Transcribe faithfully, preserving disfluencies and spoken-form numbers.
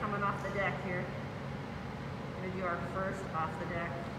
coming off the deck here. We're going to do our first off the deck.